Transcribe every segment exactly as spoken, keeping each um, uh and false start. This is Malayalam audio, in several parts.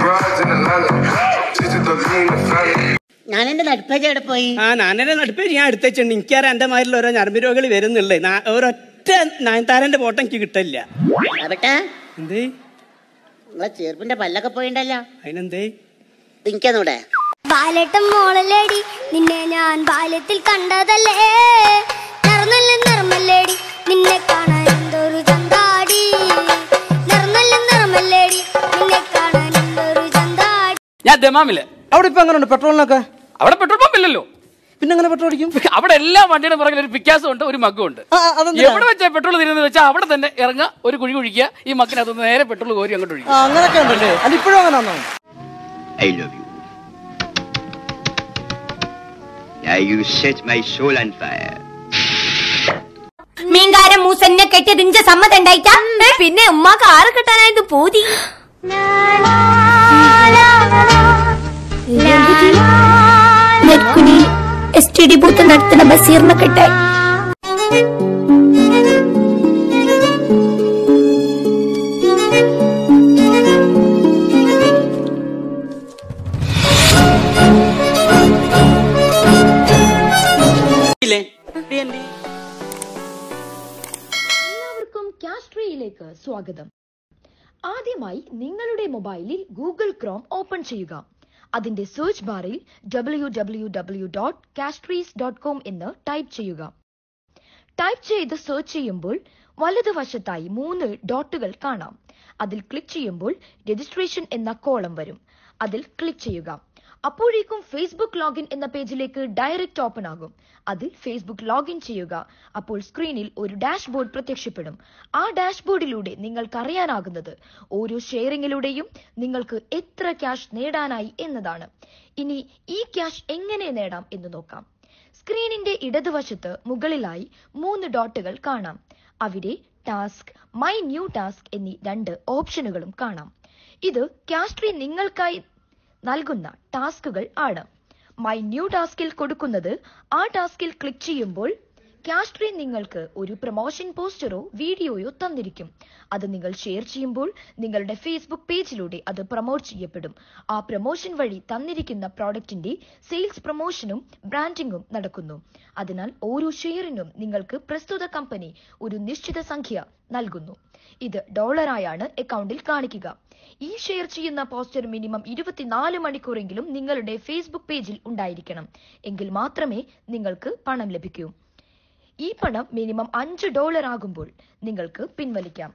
ഞാൻ എന്റെ നടുപ്പേജ് എവിടെ പോയി? ആ നാനെന്റെ നടുപ്പേജ് ഞാൻ എടുത്തുണ്ട്. എനിക്കറിയാം എന്റെ മാതിരി ഓരോ ഞരമ്പ് രോഗികൾ വരുന്നുള്ളേ. ഒരൊറ്റ നയൻതാരന്റെ ഫോട്ടോ എനിക്ക് കിട്ടില്ല. എന്തേ നിങ്ങളെ ചെറുപ്പിന്റെ പല്ലൊക്കെ പോയിണ്ടല്ലോ. അതിനെന്തേ എനിക്കന്നൂടെ? ബാലേട്ടൻ മോളല്ലേടി, നിന്നെ ഞാൻ ബാല്യത്തിൽ കണ്ടതല്ലേ. നിറന്നല്ല നിറമല്ലേടി, നിന്നെ കാണാൻ എന്തൊരു ചന്താടി. നിറന്നല്ല നിറമല്ലേടി, നിന്നെ കാണാൻ എന്തൊരു ചന്താടി. ഞാൻ ദമാമില്. അവിടെ ഇപ്പൊ എങ്ങനെയുണ്ട് പെട്രോളിനൊക്കെ? അവിടെ പെട്രോൾ പമ്പ് ഇല്ലല്ലോ. പിന്നെ എങ്ങനെ പെട്രോൾ അടിക്കും? അവിടെ എല്ലാ വണ്ടിയുടെ പുറകിൽ ഒരു പിക്കാസും ഉണ്ട്, ഒരു മഗ്ഗും ഉണ്ട്. എവിടെ വെച്ചാൽ പെട്രോൾ തീരുന്നത് വെച്ചാൽ അവിടെ തന്നെ ഇറങ്ങുക, ഒരു കുഴി കുഴിക്കുക, ഈ മക്കിനകത്ത് നേരെ പെട്രോൾ കോരി അങ്ങോട്ട് ഒഴിക്കുക. അങ്ങനെയൊക്കെ ഉണ്ടല്ലേ? അത് ഇപ്പോഴും അങ്ങനെയാണോ? I love you. Now you set my soul on fire. മീൻകാരൻ മൂസന്നെ കെട്ടിയത് ഇഞ്ച സമ്മതം ഉണ്ടായിട്ടാ? പിന്നെ ഉമ്മാക്ക് ആറ് കിട്ടാനായത് പോതി. നെൽക്കുടി എസ് ടി ഡി ബൂത്ത് നടത്തുന്ന ബസീറിനെ കെട്ടായി. എല്ലാവർക്കും കാസ്ട്രിയിലേക്ക് സ്വാഗതം. ആദ്യമായി നിങ്ങളുടെ മൊബൈലിൽ ഗൂഗിൾ ക്രോം ഓപ്പൺ ചെയ്യുക. അതിന്റെ സെർച്ച് ബാറിൽ W W W dot castries dot com എന്ന് ടൈപ്പ് ചെയ്യുക. ടൈപ്പ് ചെയ്ത് സെർച്ച് ചെയ്യുമ്പോൾ വലതുവശത്തായി മൂന്ന് ഡോട്ടുകൾ കാണാം. അതിൽ ക്ലിക്ക് ചെയ്യുമ്പോൾ രജിസ്ട്രേഷൻ എന്ന കോളം വരും. അതിൽ ക്ലിക്ക് ചെയ്യുക. അപ്പോഴേക്കും ഫേസ്ബുക്ക് ലോഗിൻ എന്ന പേജിലേക്ക് ഡയറക്റ്റ് ഓപ്പൺ ആകും. അതിൽ ഫേസ്ബുക്ക് ലോഗിൻ ചെയ്യുക. അപ്പോൾ സ്ക്രീനിൽ ഒരു ഡാഷ്ബോർഡ് പ്രത്യക്ഷപ്പെടും. ആ ഡാഷ്ബോർഡിലൂടെ നിങ്ങൾക്ക് അറിയാനാകുന്നത് ഓരോ ഷെയറിങ്ങിലൂടെയും നിങ്ങൾക്ക് എത്ര ക്യാഷ് നേടാനായി എന്നതാണ്. ഇനി ഈ ക്യാഷ് എങ്ങനെ നേടാം എന്ന് നോക്കാം. സ്ക്രീനിന്റെ ഇടതുവശത്ത് മുകളിലായി മൂന്ന് ഡോട്ടുകൾ കാണാം. അവിടെ ടാസ്ക്, മൈ ന്യൂ ടാസ്ക് എന്നീ രണ്ട് ഓപ്ഷനുകളും കാണാം. ഇത് കാസ്ട്രി നിങ്ങൾക്കായി നൽകുന്ന ടാസ്കുകൾ ആണ്. മൈ ന്യൂ ടാസ്കിൽ കൊടുക്കുന്നത് ആ ടാസ്കിൽ ക്ലിക്ക് ചെയ്യുമ്പോൾ കാസ്ട്രി നിങ്ങൾക്ക് ഒരു പ്രൊമോഷൻ പോസ്റ്ററോ വീഡിയോയോ തന്നിരിക്കും. അത് നിങ്ങൾ ഷെയർ ചെയ്യുമ്പോൾ നിങ്ങളുടെ ഫേസ്ബുക്ക് പേജിലൂടെ അത് പ്രൊമോട്ട് ചെയ്യപ്പെടും. ആ പ്രൊമോഷൻ വഴി തന്നിരിക്കുന്ന പ്രോഡക്റ്റിന്റെ സെയിൽസ് പ്രൊമോഷനും ബ്രാൻഡിംഗും നടക്കുന്നു. അതിനാൽ ഓരോ ഷെയറിനും നിങ്ങൾക്ക് പ്രസ്തുത കമ്പനി ഒരു നിശ്ചിത സംഖ്യ നൽകുന്നു. ഇത് ഡോളറായാണ് അക്കൗണ്ടിൽ കാണിക്കുക. ഈ ഷെയർ ചെയ്യുന്ന പോസ്റ്റർ മിനിമം ഇരുപത്തിനാല് മണിക്കൂറെങ്കിലും നിങ്ങളുടെ ഫേസ്ബുക്ക് പേജിൽ ഉണ്ടായിരിക്കണം. എങ്കിൽ മാത്രമേ നിങ്ങൾക്ക് പണം ലഭിക്കൂ. ഈ പണം മിനിമം അഞ്ച് ഡോളർ ആകുമ്പോൾ നിങ്ങൾക്ക് പിൻവലിക്കാം.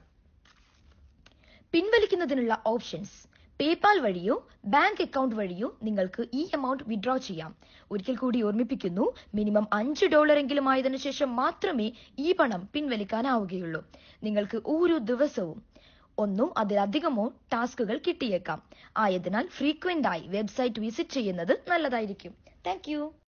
പിൻവലിക്കുന്നതിനുള്ള ഓപ്ഷൻസ്: പേപാൽ വഴിയോ ബാങ്ക് അക്കൗണ്ട് വഴിയോ നിങ്ങൾക്ക് ഈ എമൗണ്ട് വിഡ്രോ ചെയ്യാം. ഒരിക്കൽ കൂടി ഓർമ്മിപ്പിക്കുന്നു, മിനിമം അഞ്ച് ഡോളർ എങ്കിലും ആയതിനു ശേഷം മാത്രമേ ഈ പണം പിൻവലിക്കാനാവുകയുള്ളൂ. നിങ്ങൾക്ക് ഓരോ ദിവസവും ഒന്നോ അതിലധികമോ ടാസ്കുകൾ കിട്ടിയേക്കാം. ആയതിനാൽ ഫ്രീക്വന്റ് ആയി വെബ്സൈറ്റ് വിസിറ്റ് ചെയ്യുന്നത് നല്ലതായിരിക്കും. Thank U.